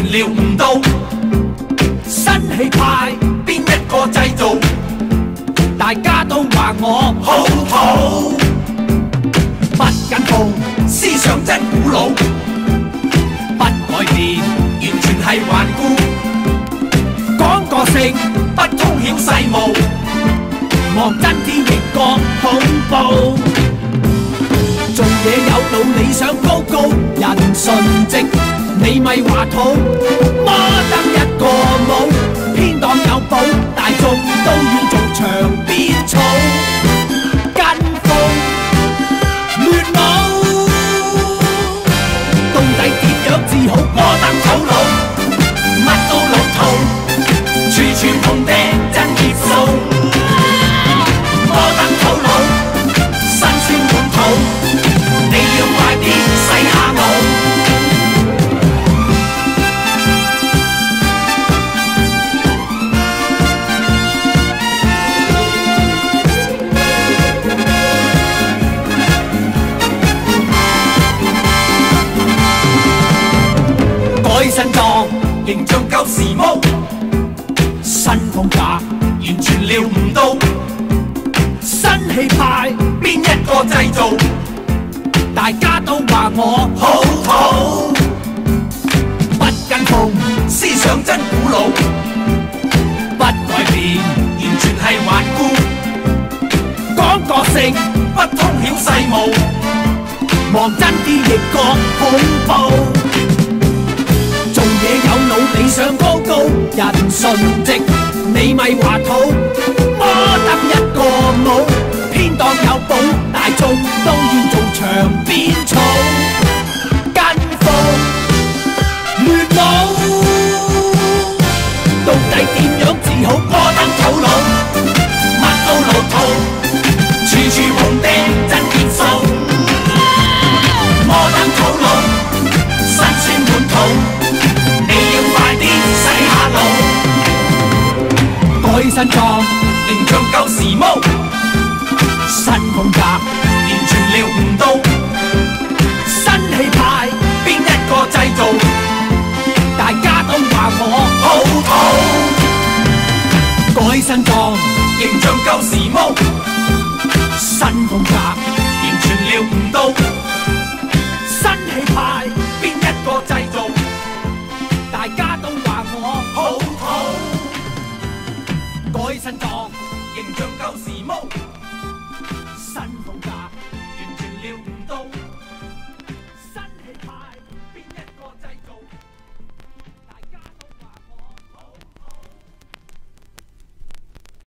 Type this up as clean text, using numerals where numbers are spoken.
料唔到，新氣派邊一個製造？大家都話我好土，不緊窮，思想真古老，不改變，完全係頑固。講個性，不通曉世務，望真啲亦覺恐怖。做嘢有道理想高高，人純直，你咪話土，摩登一個冇，偏當有寶，大眾都要做場邊草，跟風亂舞，到底點樣至好？摩登土佬，乜都老土，處處碰釘真熱數，摩登土佬，辛酸滿肚。你要快啲洗下腦。改身裝，形象夠時髦，新風格完全料唔到，新氣派邊一個製造？大家都話我好土，不跟風，思想真古老，不改變，完全係頑固。講個性，不通曉世務，望真啲亦覺恐怖。做嘢有腦，理想高高，人純直，你咪話土，摩登一個冇，偏當有寶，大眾都要做場邊草，跟風亂舞，到底點樣至好？摩登土佬，乜都老土，處處碰釘真熱數，摩登土佬，辛酸滿肚，你要快啲洗下腦。改身裝，形象夠時髦，新風格完全料唔到，新氣派邊一個製造？大家都話我好土，改身裝，形象夠時髦，